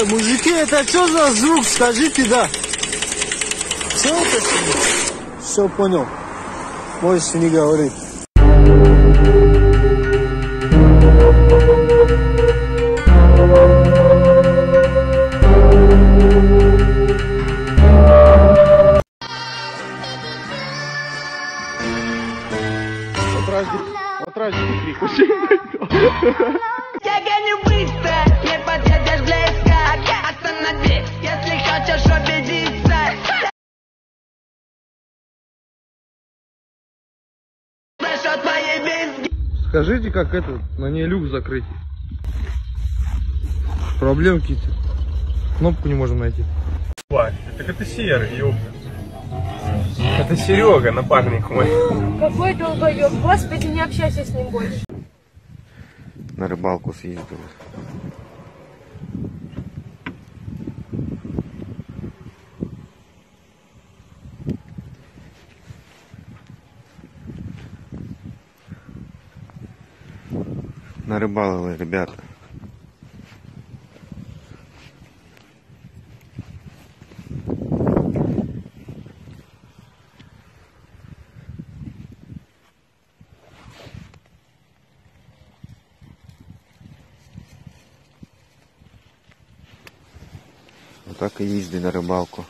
мужики, это что за звук? Скажите, да. Что это? Все понял. Можете не говорить. Вот ради крик. Я гоню быстро, не подъедешь близко. Останови, если хочешь убедиться. Слышу твои визги. Скажите, как это, на ней люк закрыть? Проблемы какие-то. Кнопку не можем найти. Так это Серый, ёпта. Это Серега, напарник мой. Какой долбоёб, господи, не общайся с ним больше. На рыбалку съездил. Нарыбалили, ребята. Так и їздить на рыбалку.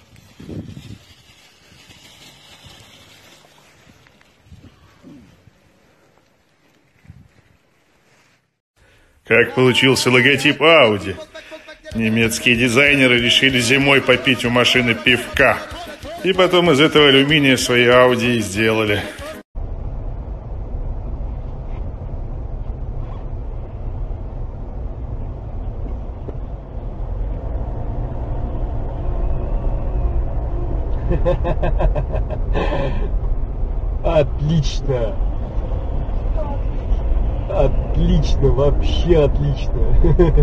Как получился логотип Audi? Немецкие дизайнеры решили зимой попить у машины пивка. И потом из этого алюминия свои Audi и сделали. Отлично. Отлично, вообще отлично.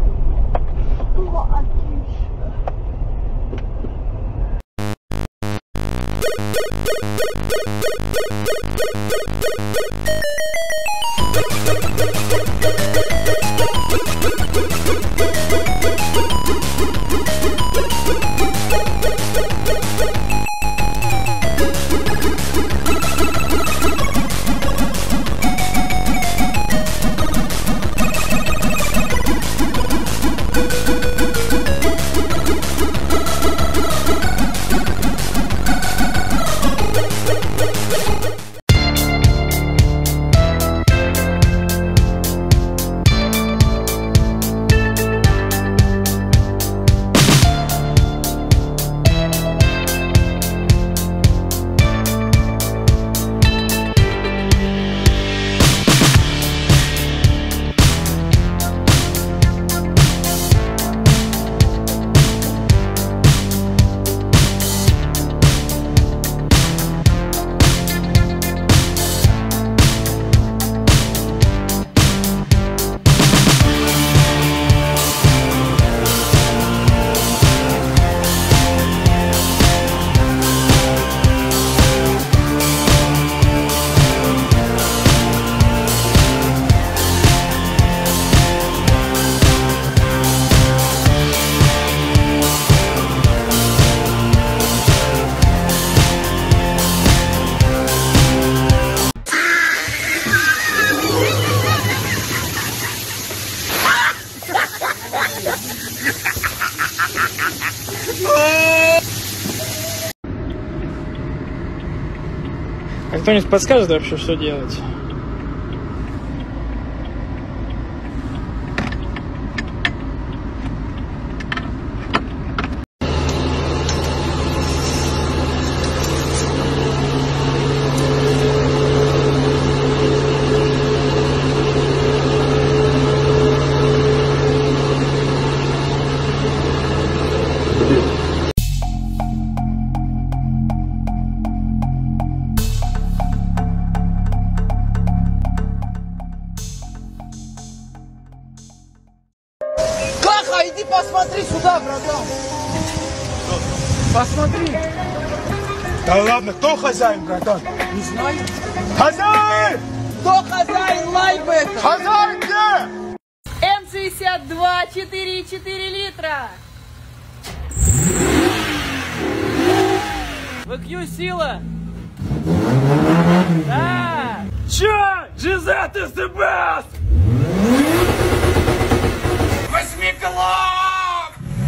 А кто-нибудь подскажет вообще, что делать? Иди посмотри сюда, братан. Посмотри. Да ладно, кто хозяин, братан? Не знаю. Хозяин! Кто хозяин лайка это? Хозяин где? 62, 4,4 литра. ВК сила. Да. Чё? Жизет is the best! Восьмиголов!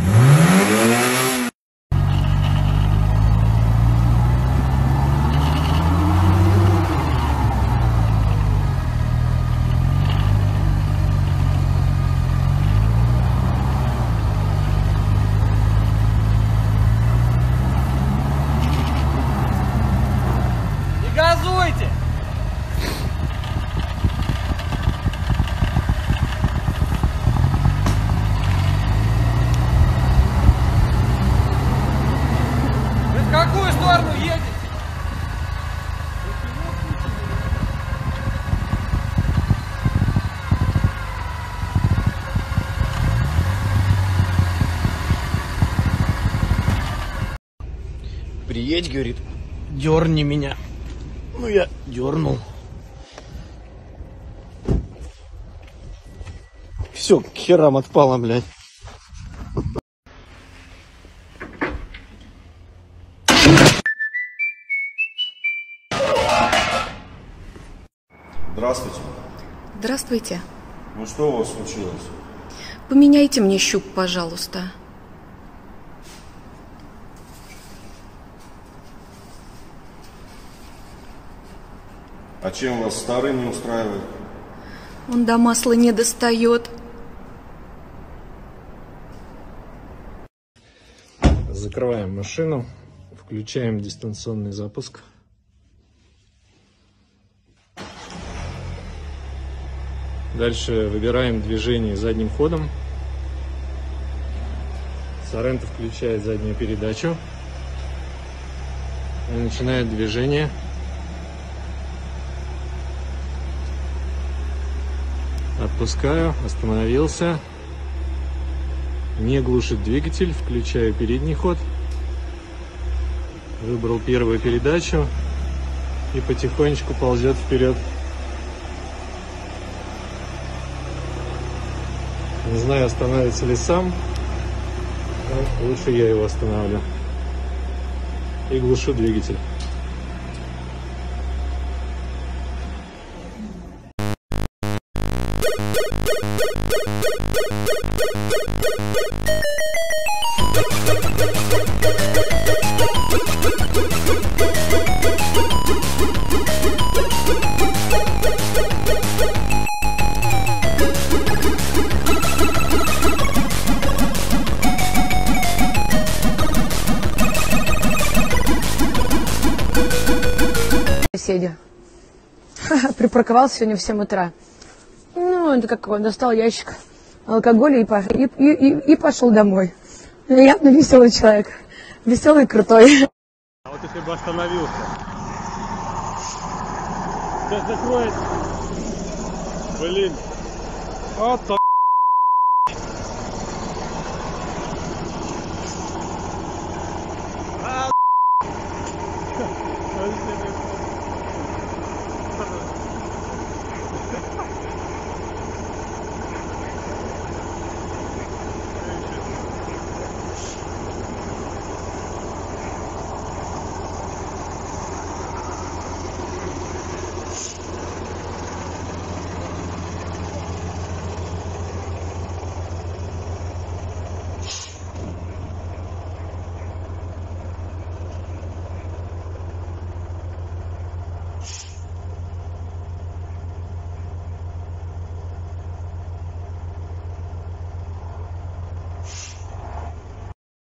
Не газуйте! Вы в какую сторону едете? Приедь, говорит, дерни меня. Ну, я дернул. Все, к херам отпало, блядь. Здравствуйте. Здравствуйте. Ну что у вас случилось? Поменяйте мне щуп, пожалуйста. А чем вас старый не устраивает? Он до масла не достает. Закрываем машину, включаем дистанционный запуск. Дальше выбираем движение задним ходом. Соренто включает заднюю передачу и начинает движение. Отпускаю, остановился. Не глушит двигатель, включаю передний ход. Выбрал первую передачу и потихонечку ползет вперед. Не знаю, остановится ли сам, но лучше я его остановлю. И глушу двигатель. Соседи. Припарковался сегодня в 7 утра. Ну, это как он достал ящик алкоголя и пошел домой. Явно веселый человек. Веселый и крутой. А вот если бы остановился. Сейчас закроет. Блин. Вот так.